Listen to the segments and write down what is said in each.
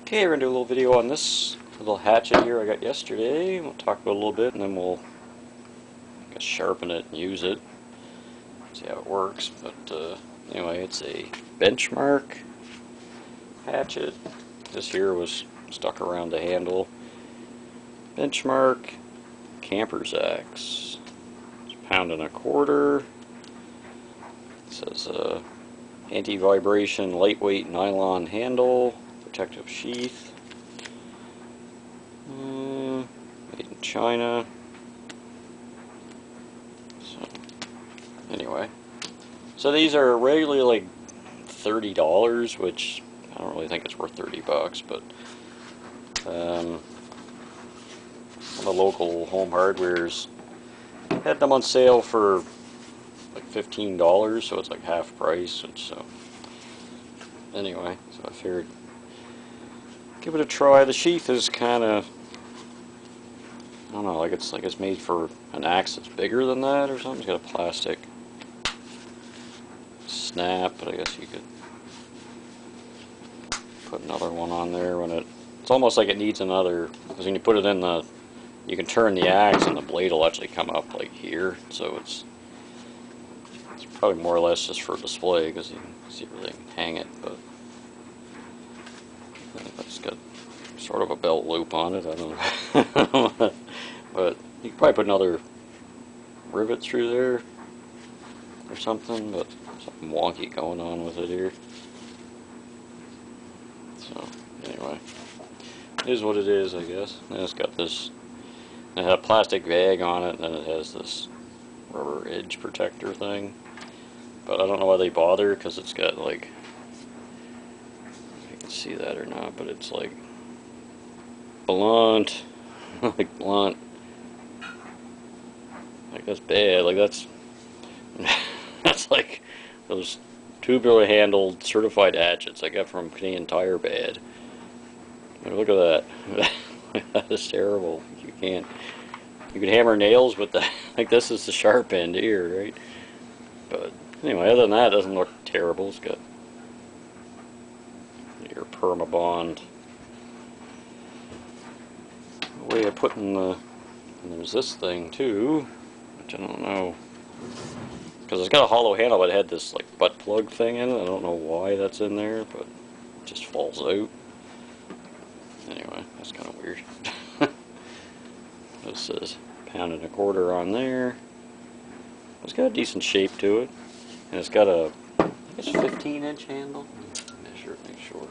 Okay, we're going to do a little video on this little hatchet here I got yesterday. We'll talk about it a little bit and then we'll sharpen it and use it. See how it works. But anyway, it's a Benchmark hatchet. This here was stuck around the handle. Benchmark Camper's Axe. It's £1.25. It says anti-vibration, lightweight nylon handle, protective sheath. Made in China. So anyway, so these are regularly like $30, which I don't really think it's worth $30, but one of the local home hardwares had them on sale for like $15, so it's like half price. And so anyway, so I figured give it a try. The sheath is kind of, I don't know, like it's made for an axe that's bigger than that or something. It's got a plastic snap, but I guess you could put another one on there when it's almost like it needs another, because when you put it in you can turn the axe and the blade will actually come up like here, so it's probably more or less just for display because you can see where they can hang it. But it's got sort of a belt loop on it, I don't know. But you could probably put another rivet through there or something, but something wonky going on with it here. So anyway, it is what it is, I guess. And it's got this, it had a plastic bag on it, and then it has this rubber edge protector thing. But I don't know why they bother, because it's got like, if you can see that or not, but it's like blunt, like blunt. Like that's bad. Like that's that's like those tubular handled certified hatchets I got from Canadian Tire bad. I mean, look at that. That is terrible. You can hammer nails, but like this is the sharp end here, right? But anyway, other than that, it doesn't look terrible. It's got your Permabond way of putting the, and there's this thing too, which I don't know, because it's got a hollow handle, but it had this like butt plug thing in it. I don't know why that's in there, but it just falls out. Anyway, that's kind of weird. This says £1.25 on there. It's got a decent shape to it, and it's got a, I guess, 15-inch handle. Measure it, make sure.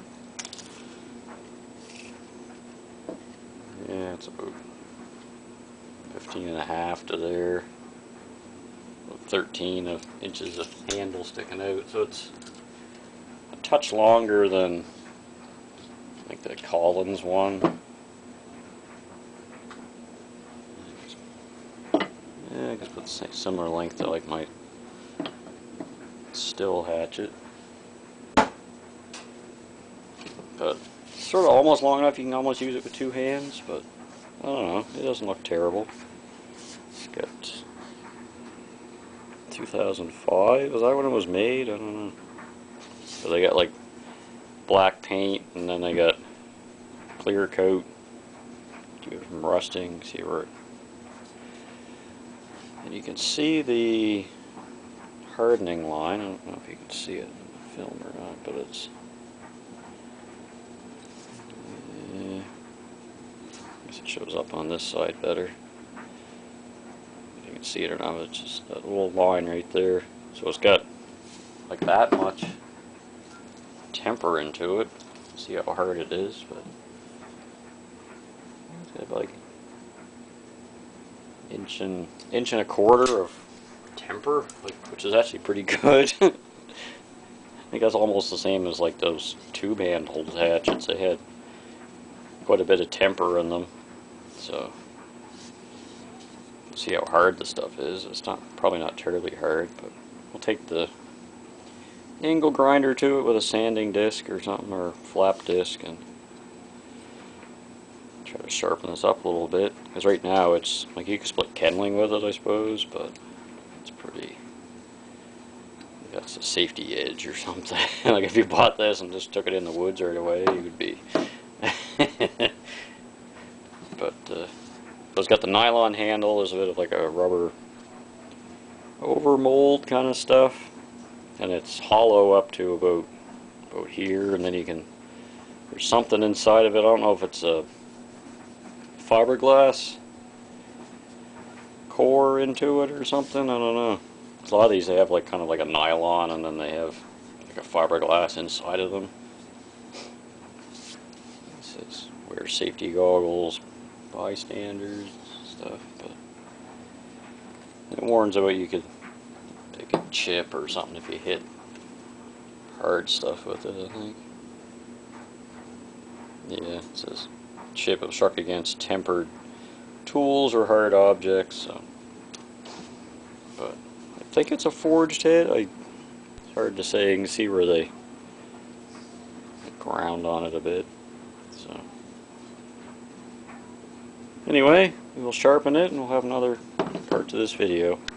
Yeah, it's about 15.5 to there. 13 inches of handle sticking out, so it's a touch longer than like the Collins one. Yeah, I guess put the similar length to like my Stihl hatchet, but sort of almost long enough you can almost use it with two hands. But I don't know, it doesn't look terrible. It's got 2005, is that when it was made? I don't know. So they got like black paint, and then they got clear coat to keep it from rusting. See where and you can see the hardening line. I don't know if you can see it in the film or not, but it's I guess it shows up on this side better. If you can see it or not, it's just that little line right there. So it's got like that much temper into it. See how hard it is, but it's got like inch and a quarter of temper, like, which is actually pretty good. I think that's almost the same as like those tube handled hatchets. They had quite a bit of temper in them. So see how hard the stuff is. It's probably not terribly hard, but we'll take the angle grinder to it with a sanding disc or something, or flap disc, and try to sharpen this up a little bit, because right now it's like you can split kindling with it, I suppose, but it's pretty, that's a safety edge or something. Like if you bought this and just took it in the woods right away, you would be But so it's got the nylon handle. There's a bit of like a rubber over mold kind of stuff, and it's hollow up to about here, and then you can, there's something inside of it. I don't know if it's a fiberglass core into it or something. I don't know. A lot of these, they have like kind of like a nylon, and then they have like a fiberglass inside of them. It says wear safety goggles, bystanders, stuff, but it warns about you could take a chip or something if you hit hard stuff with it, I think. Yeah, it says chip obstruct against tempered tools or hard objects. So, but I think it's a forged head. It's hard to say. You can see where they ground on it a bit. So anyway, we'll sharpen it and we'll have another part to this video.